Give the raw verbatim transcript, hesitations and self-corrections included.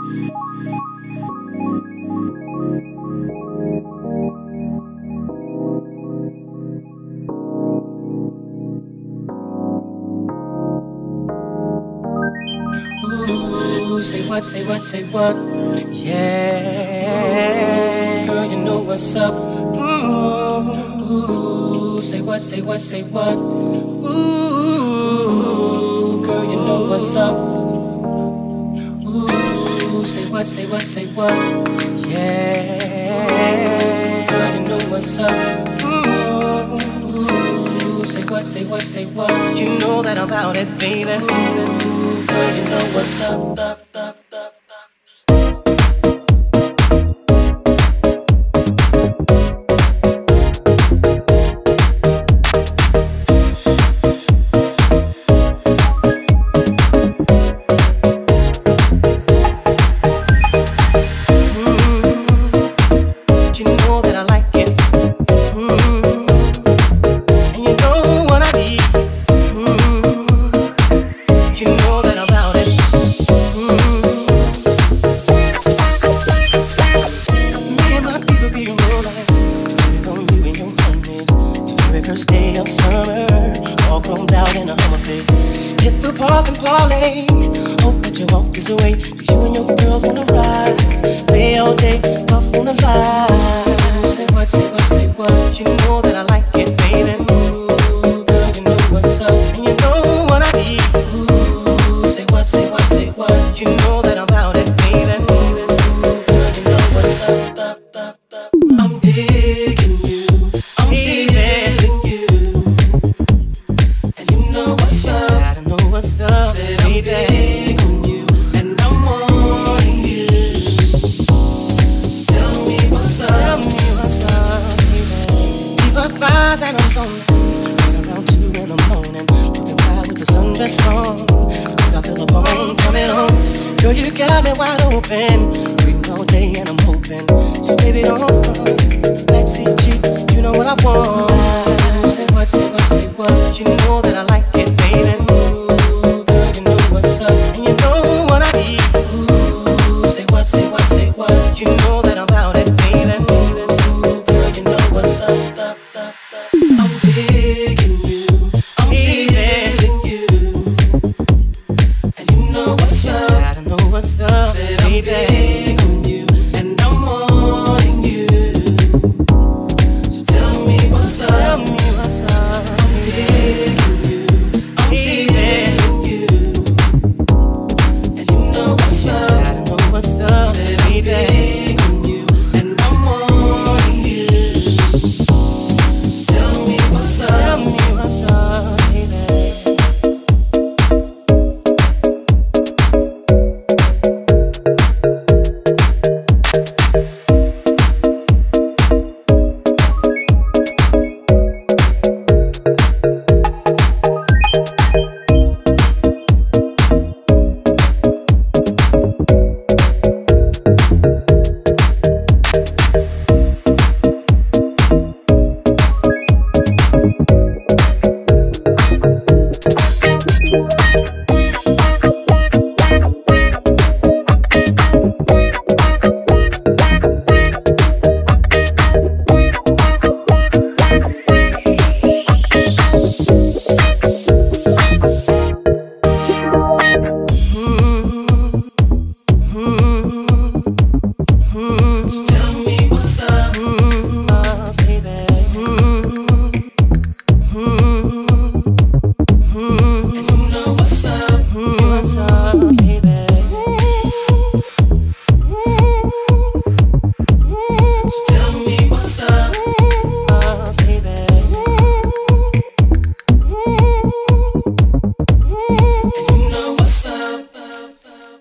Ooh, say what, say what, say what? Yeah, girl, you know what's up. Ooh, say what, say what, say what? Ooh, girl, you know what's up. Ooh, say what, say what, say what? Yeah, girl, you know what's up. Ooh, say what, say what, say what? You know that I'm about it, baby. Ooh, girl, you know what's up, up, up, up, up. What's up, baby?